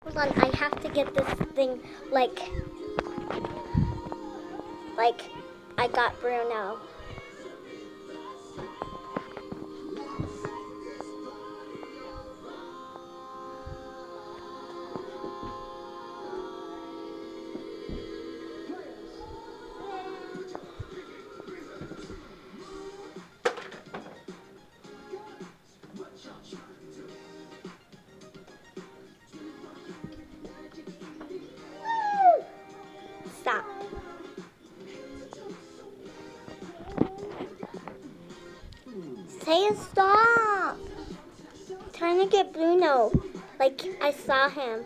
Hold on, I have to get this thing like I got Bruno. Stop. Say stop. I'm trying to get Bruno. Like I saw him.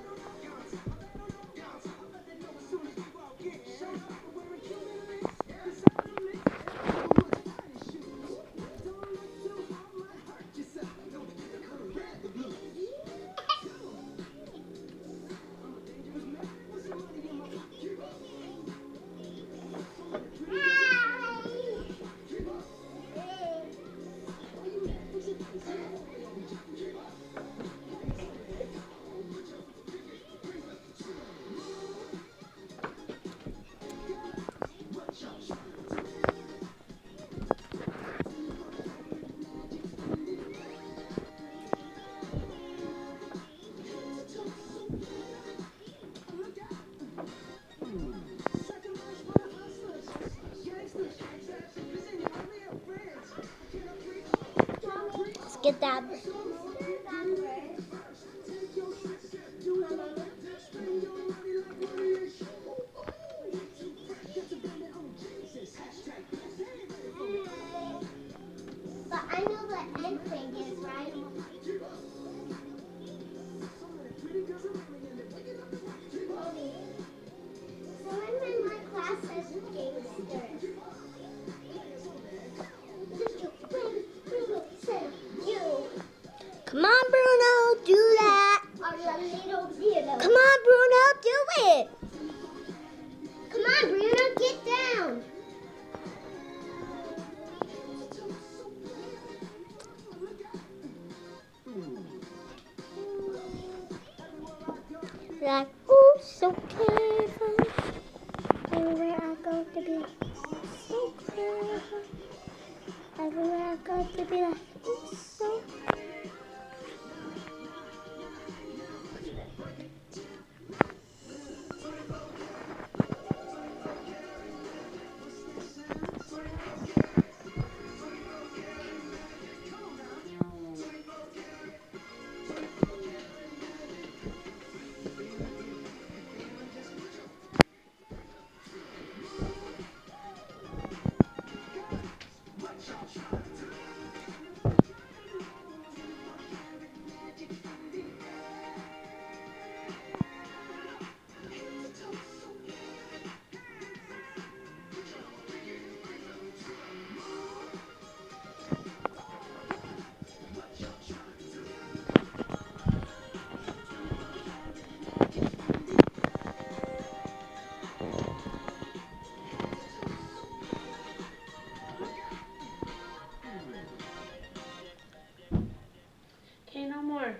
Let's get that. But I know what end thing is, right? Someone in my class says gangster. Come on, Bruno, do that. Come on, Bruno, do it. Come on, Bruno, get down. Like, ooh, so clever. Everywhere I go to be so clever. Everywhere I go to be like, ooh, so clever. Okay, no more.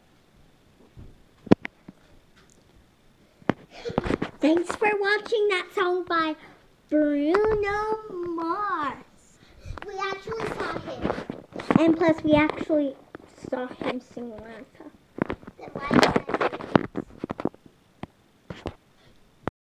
Thanks for watching that song by Bruno Mars. We actually saw him. And plus we actually saw him sing last time.